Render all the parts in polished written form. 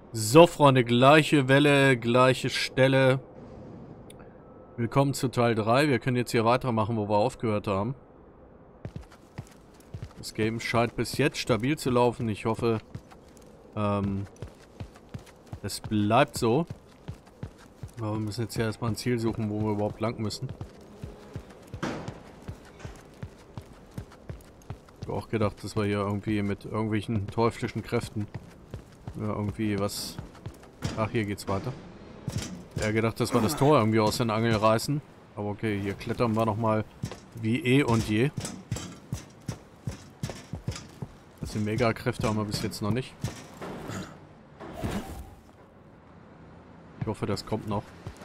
So, Freunde, gleiche Welle, gleiche Stelle. Willkommen zu Teil 3. Wir können jetzt hier weitermachen, wo wir aufgehört haben. Das Game scheint bis jetzt stabil zu laufen. Ich hoffe, es bleibt so. Aber wir müssen jetzt ja erstmal ein Ziel suchen, wo wir überhaupt lang müssen. Ich habe auch gedacht, dass wir hier irgendwie mit irgendwelchen teuflischen Kräften irgendwie was... Ach, hier geht's weiter. Ja, gedacht, dass wir das Tor irgendwie aus den Angeln reißen. Aber okay, hier klettern wir nochmal wie eh und je. Die Mega-Kräfte haben wir bis jetzt noch nicht. Ich hoffe, das kommt noch.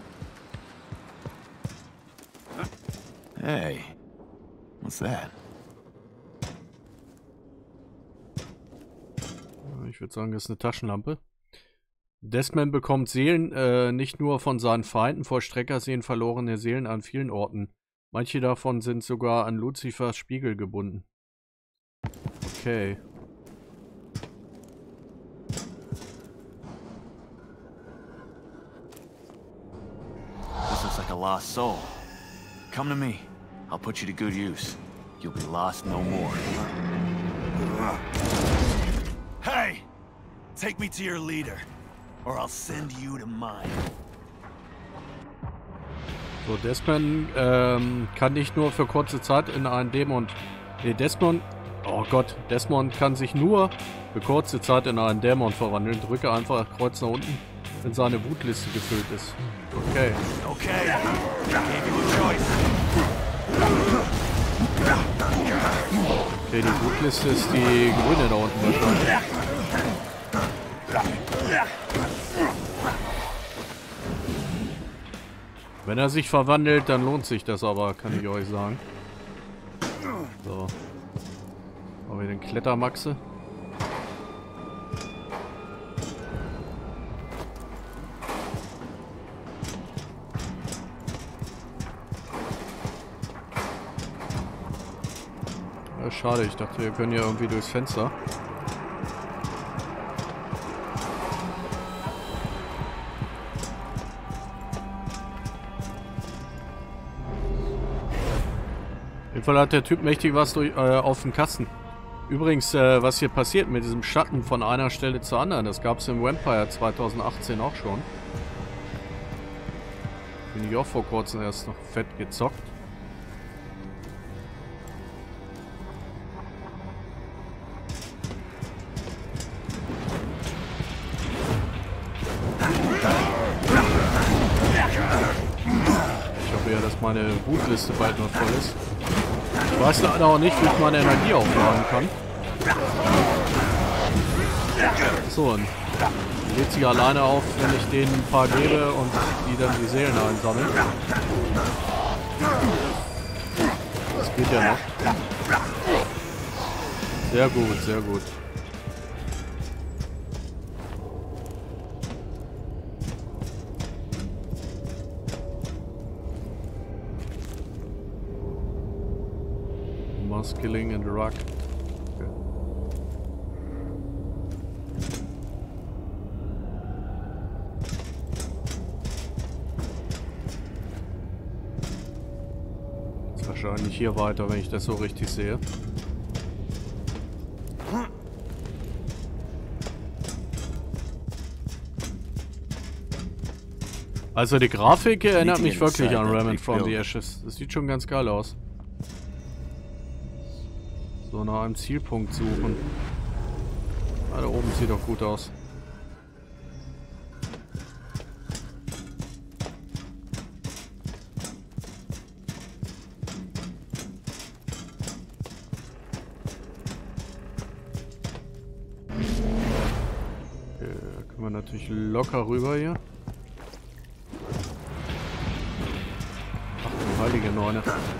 Hey, what's that? Ich würde sagen, das ist eine Taschenlampe. Desmond bekommt Seelen nicht nur von seinen Feinden, Vollstrecker sehen verlorene Seelen an vielen Orten. Manche davon sind sogar an Luzifers Spiegel gebunden. Okay. This looks like a lost soul. Come to me. I'll put you to good use. You'll be lost no more. Hey! Take me to your leader, or I'll send you to mine. So, Desmond kann nicht nur für kurze Zeit in einen Dämon... Nee, Desmond... Oh Gott, Desmond kann sich nur für kurze Zeit in einen Dämon verwandeln. Drücke einfach Kreuz nach unten, wenn seine Wutliste gefüllt ist. Okay. Okay, gave you a choice. Okay, die Wutliste ist die grüne da unten wahrscheinlich. Wenn er sich verwandelt, dann lohnt sich das aber, kann ich euch sagen. So. Haben wir den Klettermaxe. Ja, schade, ich dachte, wir können ja irgendwie durchs Fenster. Auf jeden Fall hat der Typ mächtig was auf dem Kasten. Übrigens, was hier passiert mit diesem Schatten von einer Stelle zur anderen, das gab es im Vampire 2018 auch schon. Bin ich auch vor kurzem erst noch fett gezockt. Ich hoffe ja, dass meine Wutliste bald noch voll ist. Ich weiß leider auch nicht, wie ich meine Energie aufladen kann. So, und die lädt sich alleine auf, wenn ich denen ein paar gebe und die dann die Seelen einsammeln. Das geht ja noch. Sehr gut, sehr gut. Killing in the rock. Okay. Ist wahrscheinlich hier weiter, wenn ich das so richtig sehe. Also die Grafik erinnert mich wirklich an Remnant from the Ashes. Das sieht schon ganz geil aus. So, nach einem Zielpunkt suchen. Ah, da oben sieht doch gut aus. Okay, da können wir natürlich locker rüber hier. Ach du heilige Neune.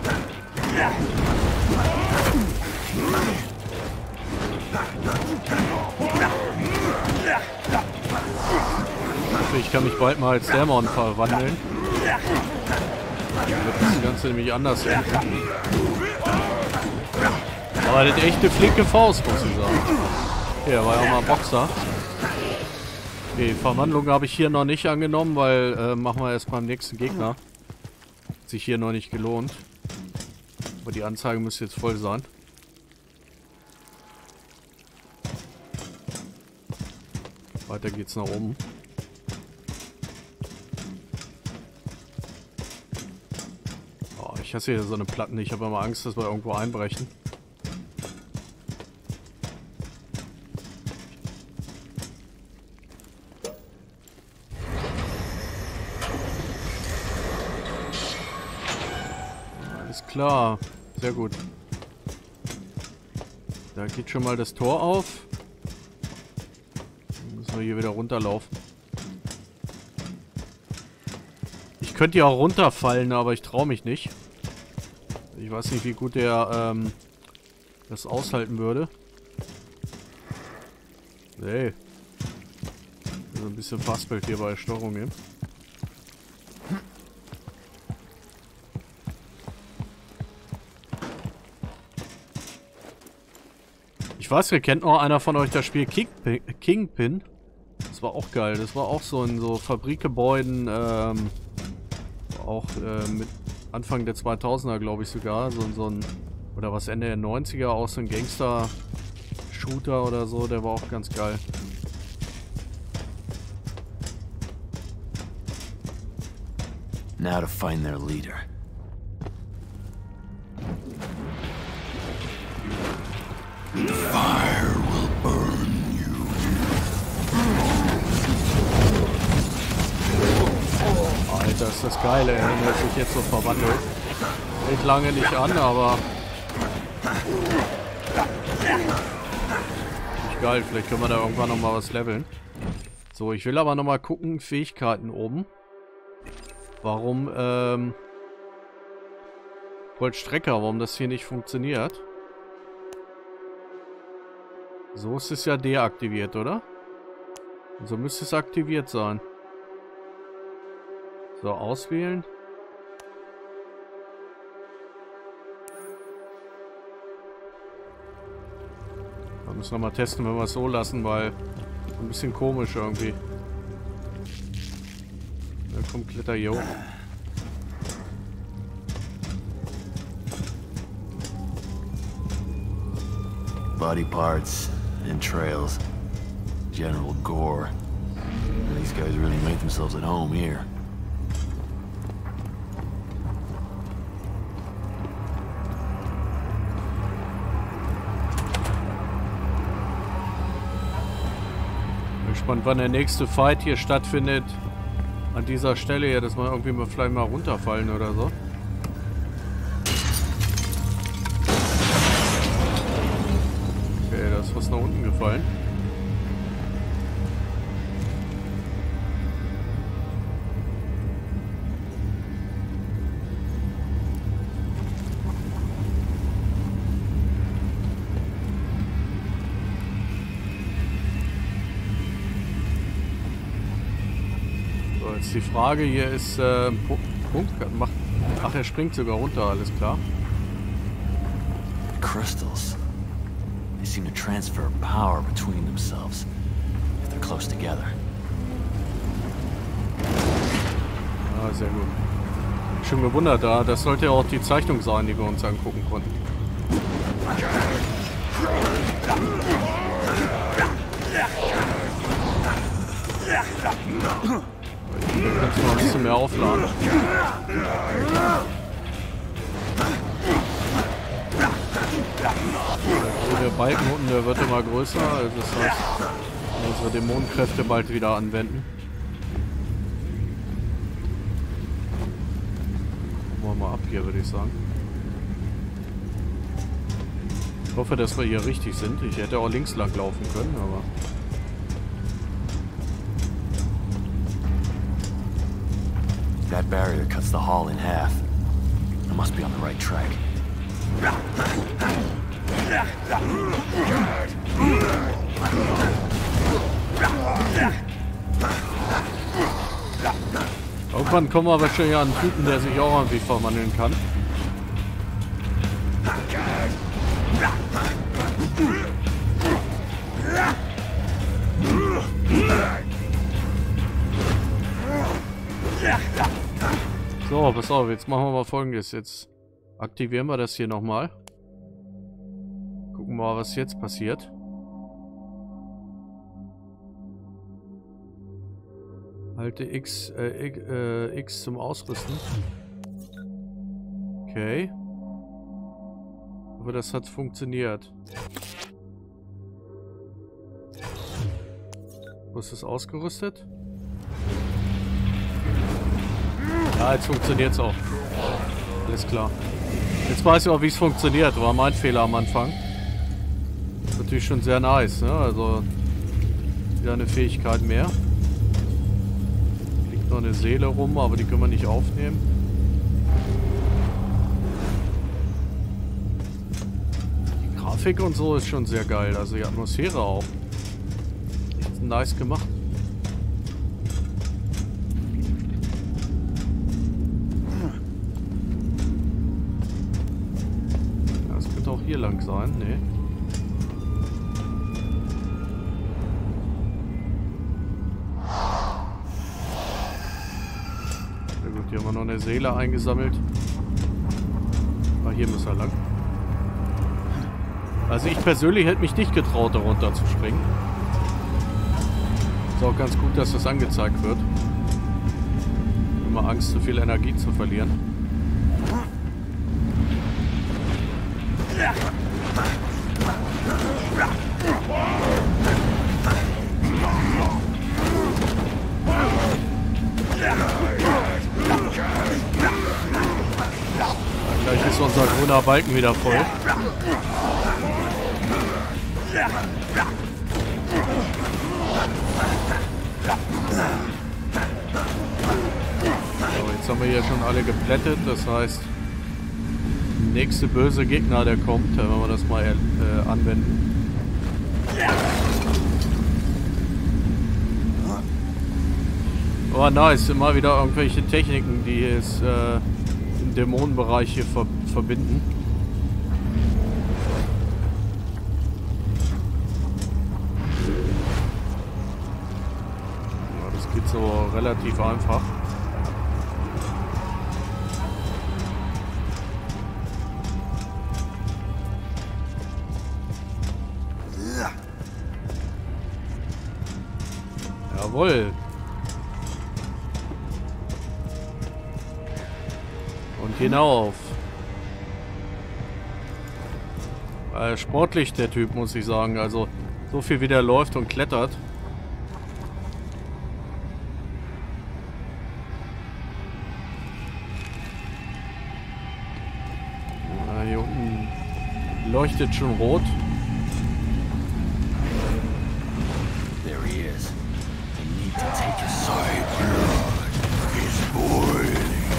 Ich kann mich bald mal als Dämon verwandeln. Dann wird das Ganze nämlich anders enden. Aber das echt eine flinke Faust, muss ich sagen. Okay, er war ja auch mal Boxer. Okay, Verwandlung habe ich hier noch nicht angenommen, weil machen wir erst beim nächsten Gegner. Hat sich hier noch nicht gelohnt. Aber die Anzeige müsste jetzt voll sein. Weiter geht's nach oben. Oh, ich hasse hier so eine Platten. Ich habe immer Angst, dass wir irgendwo einbrechen. Alles klar. Sehr gut. Da geht schon mal das Tor auf. Dann müssen wir hier wieder runterlaufen. Ich könnte ja auch runterfallen, aber ich traue mich nicht. Ich weiß nicht, wie gut der das aushalten würde. Nee. Also ein bisschen Fastbild hier bei Steuerung nehmen. Ich weiß, ihr kennt noch einer von euch das Spiel Kingpin. Das war auch geil. Das war auch so in so Fabrikgebäuden, auch mit Anfang der 2000er, glaube ich sogar. So ein, oder was, Ende der 90er, auch so ein Gangster-Shooter oder so. Der war auch ganz geil. Now to find their leader. Fire will burn you. Alter, ist das geil, ey, wenn er sich jetzt so verwandelt. Hält lange nicht an, aber... Nicht geil, vielleicht können wir da irgendwann nochmal was leveln. So, ich will aber nochmal gucken, Fähigkeiten oben. Warum, Vollstrecker, warum das hier nicht funktioniert. So ist es ja deaktiviert, oder? Und so müsste es aktiviert sein. So, auswählen. Da müssen wir mal testen, wenn wir es so lassen, weil ein bisschen komisch irgendwie. Da kommt Kletter hier hoch. Body parts, entrails, general gore. These guys really made themselves at home here. Bin gespannt, wann der nächste Fight hier stattfindet. An dieser Stelle hier, dass wir irgendwie mal vielleicht mal runterfallen oder so. Okay, da ist was nach unten gefallen. So, jetzt die Frage hier ist, Punkt macht. Ach, er springt sogar runter, alles klar. Crystals. They seem to transfer power between themselves if they're close together. Ah, sehr gut. Schon gewundert da. Das sollte ja auch die Zeichnung sein, die wir uns angucken konnten. Hier kannst du mal ein bisschen mehr aufladen. Also der Balken unten, der wird immer größer. Also das heißt, unsere Dämonenkräfte bald wieder anwenden. Gucken wir mal ab hier, würde ich sagen. Ich hoffe, dass wir hier richtig sind. Ich hätte auch links lang laufen können, aber... That barrier cuts the hall in half. I must be on the right track. Irgendwann kommen wir wahrscheinlich an einen Typen, der sich auch irgendwie verwandeln kann. So, pass auf, jetzt machen wir mal Folgendes. Jetzt aktivieren wir das hier nochmal. Gucken wir mal, was jetzt passiert. Halte X zum Ausrüsten. Okay. Aber das hat funktioniert. Wo ist das ausgerüstet? Ja, jetzt funktioniert es auch. Alles klar. Jetzt weiß ich auch, wie es funktioniert. War mein Fehler am Anfang. Ist natürlich schon sehr nice, ne? Also wieder eine Fähigkeit mehr. Liegt noch eine Seele rum, aber die können wir nicht aufnehmen. Die Grafik und so ist schon sehr geil. Also die Atmosphäre auch. Echt nice gemacht. Auch hier lang sein, ne? Sehr gut, hier haben wir noch eine Seele eingesammelt. Ah, hier muss er lang. Also ich persönlich hätte mich nicht getraut, da runter zu springen. Ist auch ganz gut, dass das angezeigt wird. Immer Angst, zu viel Energie zu verlieren. Gleich ist unser grüner Balken wieder voll. So, jetzt haben wir hier schon alle geplättet, das heißt, der nächste böse Gegner, der kommt, wenn wir das mal anwenden. Oh nice, immer wieder irgendwelche Techniken, die es im Dämonenbereich hier verbinden. Ja, das geht so relativ einfach. Jawohl. Und hinauf. Sportlich der Typ, muss ich sagen. Also so viel wie der läuft und klettert. Hier unten leuchtet schon rot. There he is. I need to take his side. Blood is boiling.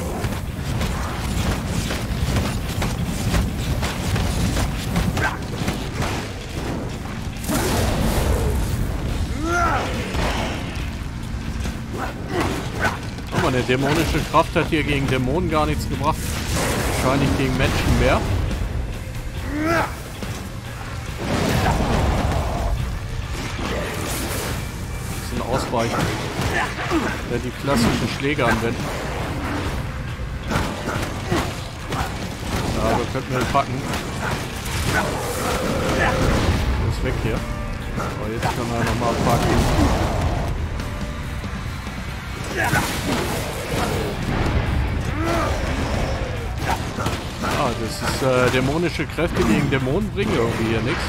Eine dämonische Kraft hat hier gegen Dämonen gar nichts gebracht. Wahrscheinlich gegen Menschen mehr. Ein bisschen ausweichen. Ja, die klassischen Schläge anwenden. Ja, wir könnten ihn packen. Der ist weg hier. Aber jetzt können wir nochmal packen. Ah, das ist dämonische Kräfte gegen Dämonen bringen irgendwie hier nichts.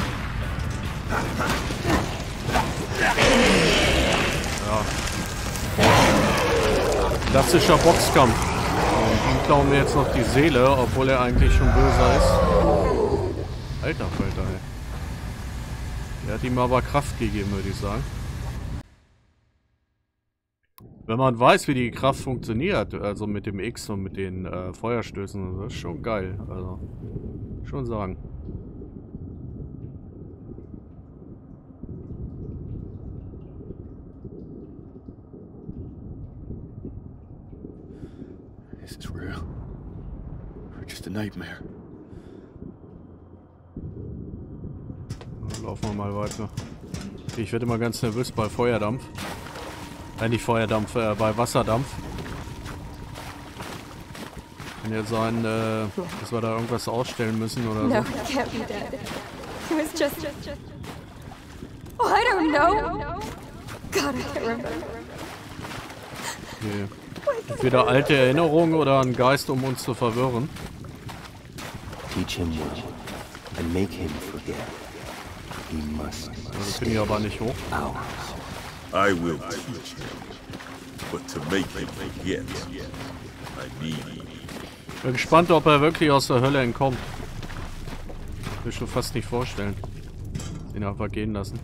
Ja. Klassischer Boxkampf. Und ihm klauen wir jetzt noch die Seele, obwohl er eigentlich schon böser ist. Alter Falter, ey. Der hat ihm aber Kraft gegeben, würde ich sagen. Wenn man weiß, wie die Kraft funktioniert, also mit dem X und mit den Feuerstößen, das ist schon geil. Also, schon sagen. This is real. Or just a nightmare. Dann laufen wir mal weiter. Ich werde immer ganz nervös bei Feuerdampf. Nicht Feuerdampf, bei Wasserdampf. Kann ja sein, dass wir da irgendwas ausstellen müssen oder No, so. he can't be dead. He was just... Oh, I don't know. God, I can't remember. Okay. Entweder alte Erinnerungen oder ein Geist, um uns zu verwirren. Teach him well and make him forget. He must Das bin ich aber nicht hoch. ours. I will teach him. But to make him forget, I need... Bin gespannt, ob er wirklich aus der Hölle entkommt. Will ich schon fast nicht vorstellen. Den einfach gehen lassen.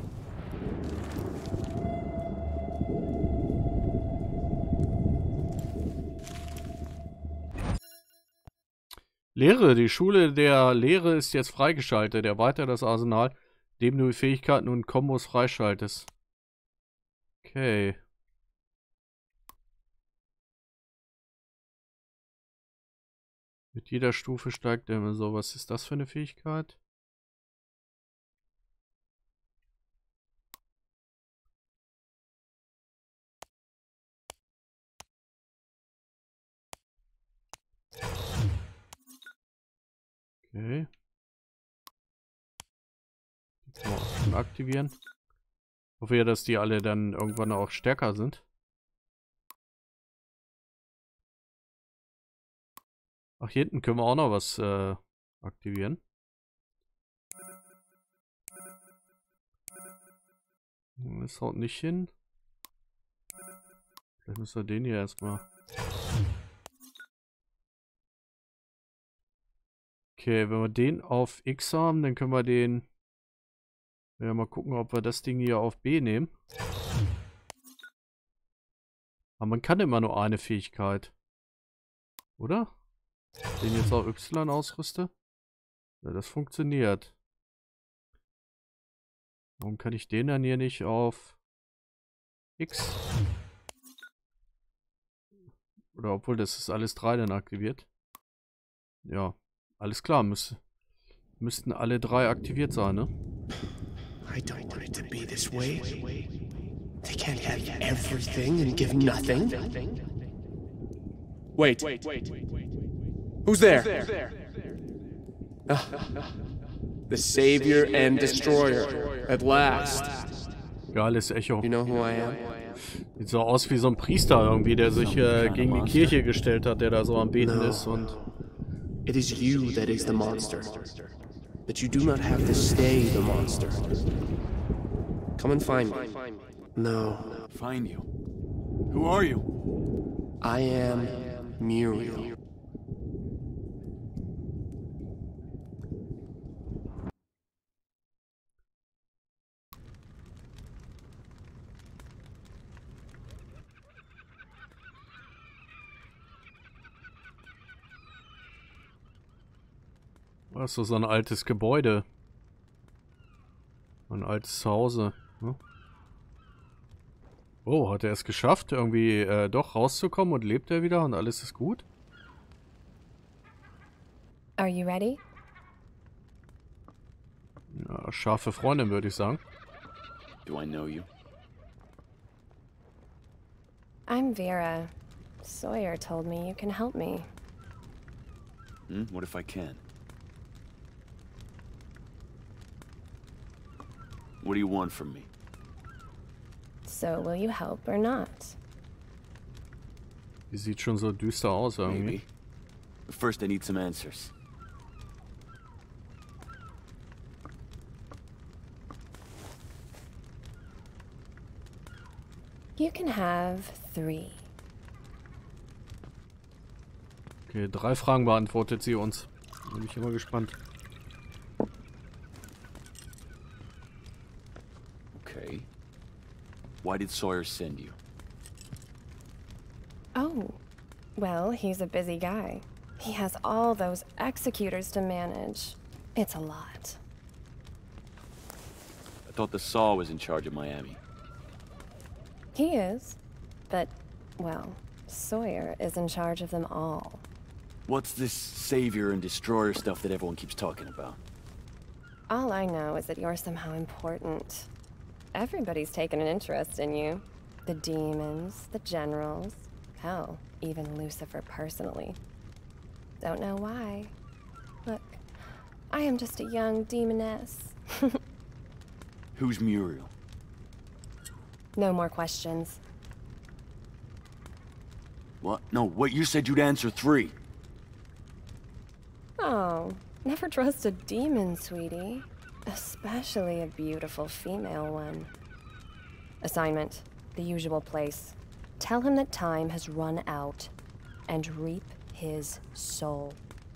Lehre. Die Schule der Lehre ist jetzt freigeschaltet. Erweitere das Arsenal, indem du Fähigkeiten und Kombos freischaltest. Okay. Mit jeder Stufe steigt er immer so. Was ist das für eine Fähigkeit? Okay. Die kann man auch schon aktivieren. Ich hoffe ja, dass die alle dann irgendwann auch stärker sind. Ach, hier hinten können wir auch noch was aktivieren. Das haut nicht hin. Vielleicht müssen wir den hier erstmal. Okay, wenn wir den auf X haben, dann können wir den... Ja, mal gucken, ob wir das Ding hier auf B nehmen. Aber man kann immer nur eine Fähigkeit. Oder? Den jetzt auf Y ausrüste? Ja, das funktioniert. Warum kann ich den dann hier nicht auf X? Oder obwohl, das ist alles 3 dann aktiviert. Ja, alles klar, müssten alle 3 aktiviert sein, ne? I don't want it to be this way. They can't have everything and give nothing. Wait. Who's there? Ah, the Savior and Destroyer, at last. Geiles Echo. You know who I am? Sieht so aus wie so ein Priester irgendwie, der sich gegen die Kirche gestellt hat, der da so am Beten ist und... It is you that is the monster. But you do not have to stay the monster. Come and find me. No. Find you. Who are you? I am Muriel. Das ist so ein altes Gebäude. Ein altes Zuhause. Ne? Oh, hat er es geschafft, irgendwie doch rauszukommen und lebt er wieder und alles ist gut? Are you ready? Ja, scharfe Freundin, würde ich sagen. Do I know you? I'm Vera. Sawyer told me you can help me. What if I can? What do you want from me? So will you help or not? Die sieht schon so düster aus irgendwie. Maybe. But first I need some answers. You can have 3. Okay, 3 Fragen beantwortet sie uns. Bin ich immer gespannt. Okay. Why did Sawyer send you? Oh, well, he's a busy guy. He has all those executors to manage. It's a lot. I thought the Saw was in charge of Miami. He is, but, well, Sawyer is in charge of them all. What's this Savior and Destroyer stuff that everyone keeps talking about? All I know is that you're somehow important. Everybody's taken an interest in you. The demons, the generals, hell, even Lucifer personally. Don't know why. Look, I am just a young demoness. Who's Muriel? No more questions. What? No, what? You said you'd answer 3. Oh, never trust a demon, sweetie. Especially a beautiful female one. Assignment, the usual place. Tell him that time has run out and reap his soul.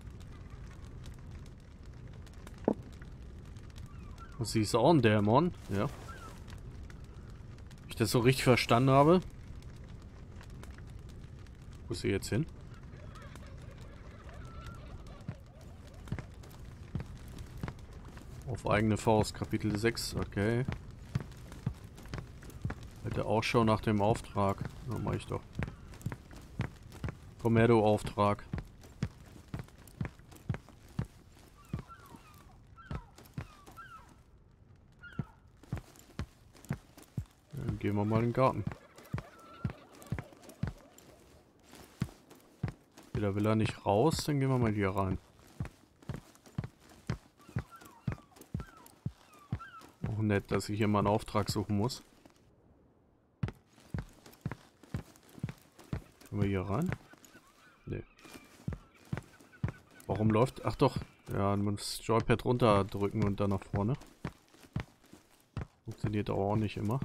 Sie ist auch ein Dämon, ja. Wenn ich das so richtig verstanden habe. Wo ist sie jetzt hin? Auf eigene Faust, Kapitel 6, okay. Hätte Ausschau nach dem Auftrag. Na, mach ich doch. Komm her, du Auftrag. Dann gehen wir mal in den Garten. Okay, da will er nicht raus, dann gehen wir mal hier rein. Auch nett, dass ich hier mal einen Auftrag suchen muss. Können wir hier rein? Nee. Warum läuft... Ach doch. Ja, man muss das Joypad runterdrücken und dann nach vorne. Funktioniert auch nicht immer.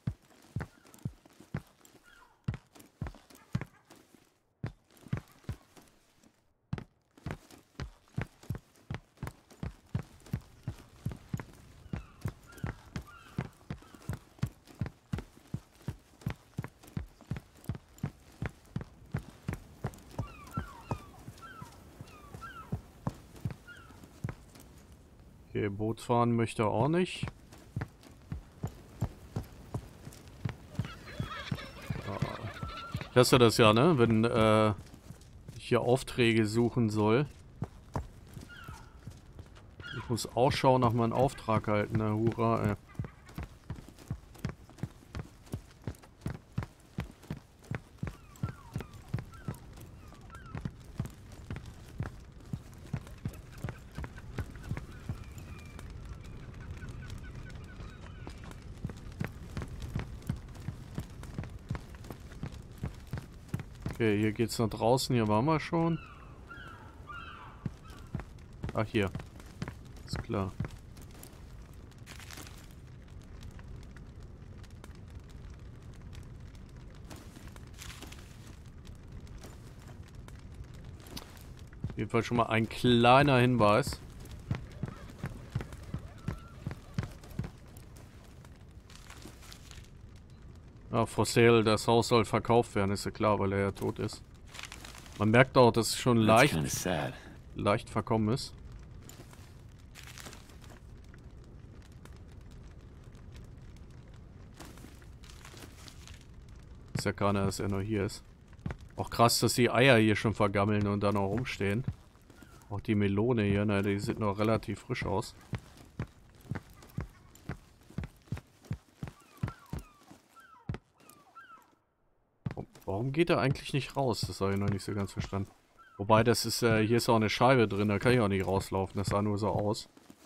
Okay, Boot fahren möchte er auch nicht. Ich hasse das ja, ne? Wenn ich hier Aufträge suchen soll. Ich muss Ausschau nach meinem Auftrag halten, ne? Hurra, ey. Okay, hier geht's nach draußen, hier waren wir schon. Ach, hier. Ist klar. Auf jeden Fall schon mal ein kleiner Hinweis. Ja, for sale, das Haus soll verkauft werden, ist ja klar, weil er ja tot ist. Man merkt auch, dass es schon leicht verkommen ist. Ist ja keiner, dass er noch hier ist. Auch krass, dass die Eier hier schon vergammeln und dann noch rumstehen. Auch die Melone hier, ne, die sieht noch relativ frisch aus. Warum geht er eigentlich nicht raus? Das habe ich noch nicht so ganz verstanden. Wobei, das ist, hier ist auch eine Scheibe drin, da kann ich auch nicht rauslaufen. Das sah nur so aus.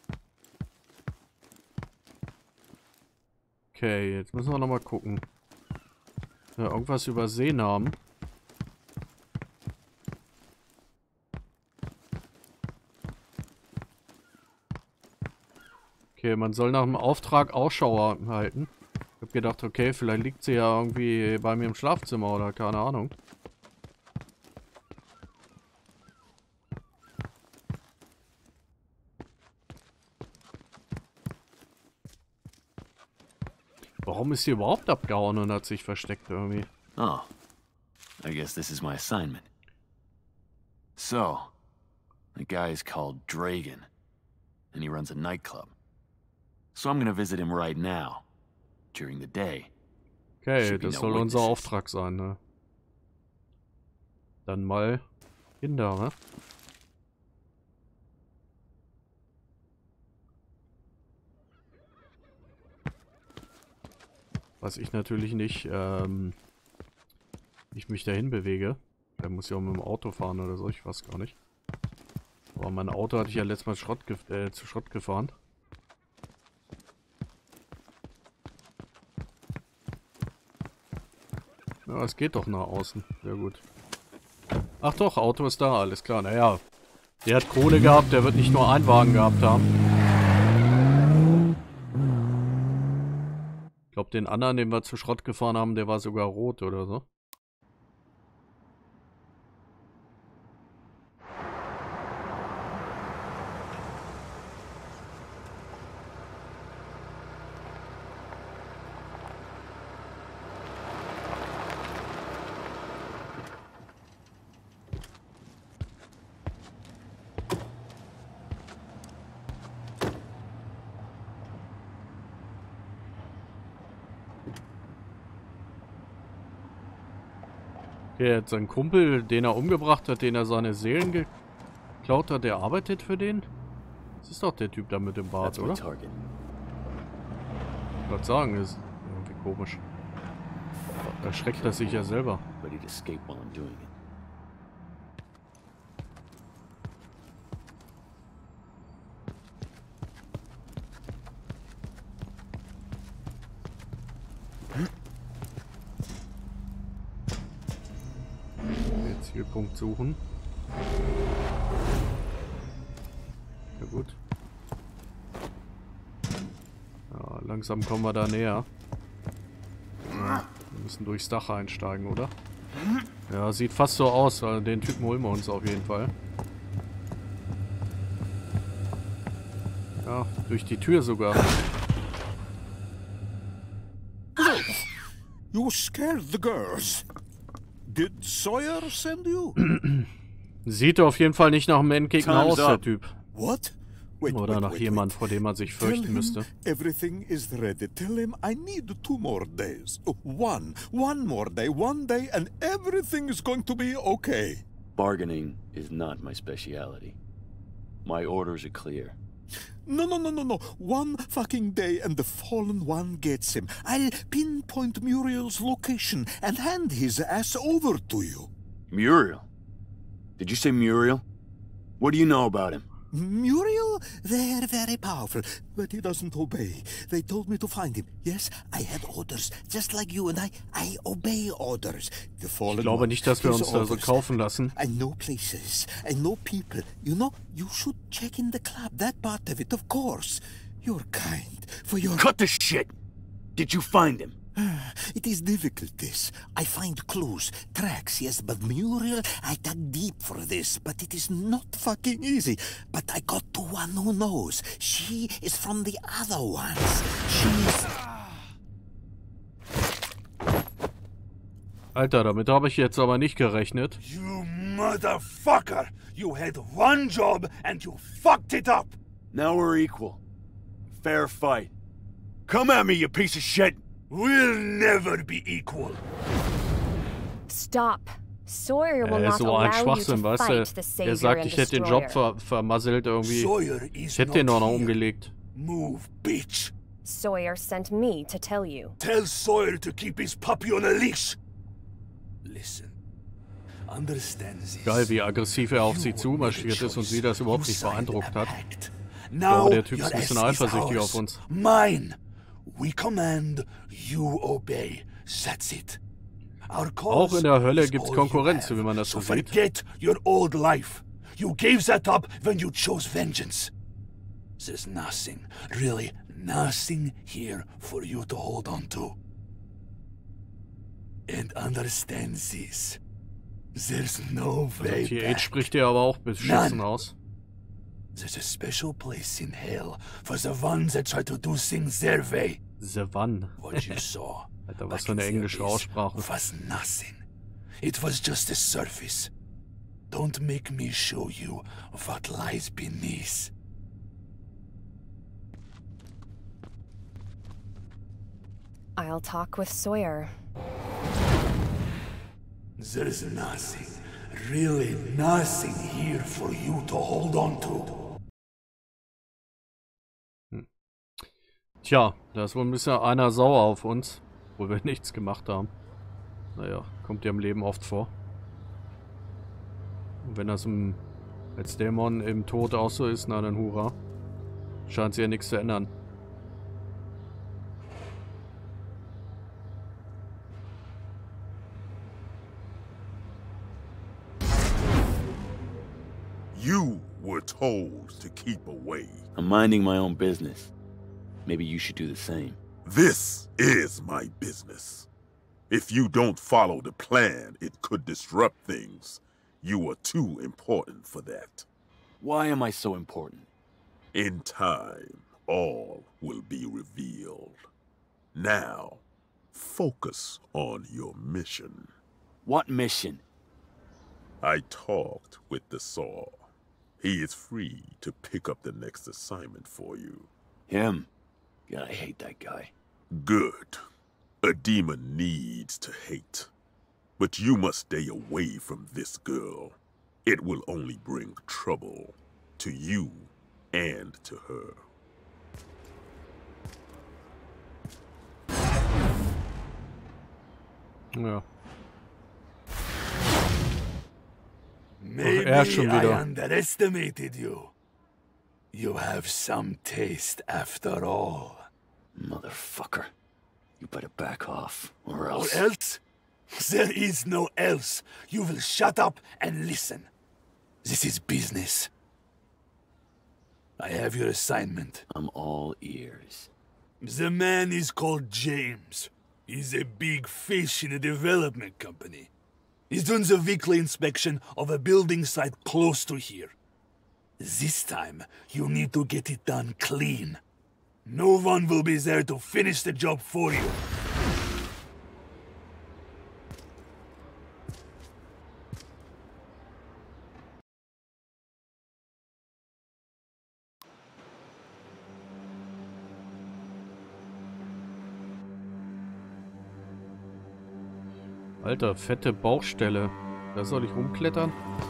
Okay, jetzt müssen wir nochmal gucken. Ja, irgendwas übersehen haben. Okay, man soll nach dem Auftrag Ausschau halten. Ich hab gedacht, okay, vielleicht liegt sie ja irgendwie bei mir im Schlafzimmer oder keine Ahnung. Warum ist sie überhaupt abgehauen und hat sich versteckt irgendwie? Oh, I guess this is my assignment. So, the guy is called Dragon, and he runs a nightclub. So I'm gonna visit him right now, during the day. Okay, das soll unser Auftrag sein, ne? Dann mal hin da, ne? Was ich natürlich nicht, ich mich dahin bewege. Der muss ja auch mit dem Auto fahren oder so, ich weiß gar nicht. Aber mein Auto hatte ich ja letztes Mal zu Schrott gefahren. Ja, es geht doch nach außen. Sehr gut. Ach doch, Auto ist da, alles klar. Naja, der hat Kohle gehabt, der wird nicht nur einen Wagen gehabt haben. Ich glaube, den anderen, den wir zu Schrott gefahren haben, der war sogar rot oder so. Okay, jetzt sein Kumpel, den er umgebracht hat, den er seine Seelen geklaut hat, der arbeitet für den? Das ist doch der Typ da mit dem Bart, oder? Ich wollte sagen, ist irgendwie komisch. Da erschreckt er sich ja selber. Zielpunkt suchen. Ja gut. Ja, langsam kommen wir da näher. Ja, wir müssen durchs Dach einsteigen, oder? Ja, sieht fast so aus. Also den Typen holen wir uns auf jeden Fall. Ja, durch die Tür sogar. You scared the girls. Did Sawyer send you? Sieht auf jeden Fall nicht nach einem Endgegner aus, der Typ. What? Wait, oder nach jemand, vor dem man sich fürchten müsste. Everything is ready. Tell him I need 2 more days. One more day, one day, and everything is going to be okay. Bargaining is not my specialty. My orders are clear. No. 1 fucking day and the Fallen One gets him. I'll pinpoint Muriel's location and hand his ass over to you. Muriel? Did you say Muriel? What do you know about him? Muriel? They're very powerful, but he doesn't obey. They told me to find him. Yes, I had orders, just like you, and I obey orders. The Fallen Ich glaube nicht, dass wir uns da so kaufen lassen. I know places, I know people. You know, you should check in the club, that part of it, of course. You're kind, for your... Cut the shit! Did you find him? It is difficult, this. I find clues, tracks, yes, but Muriel, I dug deep for this, but it is not fucking easy. But I got to one who knows. She is from the other ones. She's... Alter, damit habe ich jetzt aber nicht gerechnet. You motherfucker! You had one job and you fucked it up! Now we're equal. Fair fight. Come at me, you piece of shit! We'll never be equal. Stop. Sawyer will not so ein allow you to Schwachsinn, weißt fight du? the Er Savior sagt, and ich hätte den Job Destroyer. vermasselt irgendwie. Sawyer is Ich hätte den doch not noch here. umgelegt. Move, bitch. Sawyer sent me to tell you. Tell Sawyer to keep his puppy on a leash. Listen. Understand this. Geil, wie aggressiv er auf sie zumarschiert ist und sie das überhaupt nicht beeindruckt hat. Ich glaube, der Typ ist ein bisschen eifersüchtig auf uns. Mine. We command, you obey. That's it. Our Auch cause in der Hölle is gibt's all Konkurrenz, you wie man have. das so So sieht. forget your old life. You gave that up when you chose vengeance. There's nothing, really nothing here for you to hold on to. And understand this. There's no way TH back. spricht dir aber auch beschissen aus. There's a special place in hell for the ones that try to do things their way. The Wann. What you saw Alter, was back für eine in the englische abyss Aussprache. was nothing. It was just the surface. Don't make me show you what lies beneath. I'll talk with Sawyer. There's nothing, really nothing here for you to hold on to. Tja, da ist wohl ein bisschen einer sauer auf uns, wo wir nichts gemacht haben. Naja, kommt ja im Leben oft vor. Und wenn das im Als Dämon im Tod auch so ist, na dann hurra. Scheint sich ja nichts zu ändern. You were told to keep away. I'm minding my own business. Maybe you should do the same. This is my business. If you don't follow the plan, it could disrupt things. You are too important for that. Why am I so important? In time, all will be revealed. Now, focus on your mission. What mission? I talked with the Saw. He is free to pick up the next assignment for you. Him? God, I hate that guy. Good. A demon needs to hate. But you must stay away from this girl. It will only bring trouble to you and to her. Ja. Maybe schon I wieder. underestimated you. You have some taste after all. Motherfucker. You better back off, or Or else... else? There is no else. You will shut up and listen. This is business. I have your assignment. I'm all ears. The man is called James. He's a big fish in a development company. He's doing the weekly inspection of a building site close to here. This time, you need to get it done clean. No one will be there to finish the job for you. Alter, fette Bauchstelle. Da soll ich rumklettern?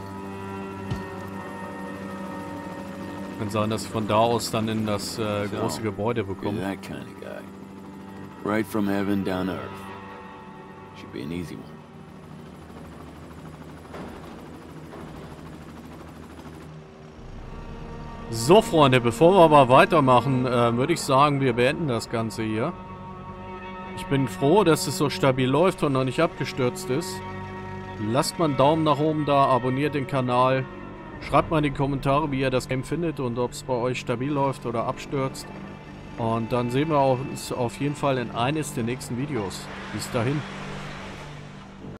Kann sein, dass ich von da aus dann in das große Gebäude You're bekomme. that kind of guy. Right from heaven down to earth. Should be an easy one. So, Freunde, bevor wir aber weitermachen, würde ich sagen, wir beenden das Ganze hier. Ich bin froh, dass es so stabil läuft und noch nicht abgestürzt ist. Lasst mal einen Daumen nach oben da, abonniert den Kanal. Schreibt mal in die Kommentare, wie ihr das Game findet und ob es bei euch stabil läuft oder abstürzt. Und dann sehen wir uns auf jeden Fall in eines der nächsten Videos. Bis dahin.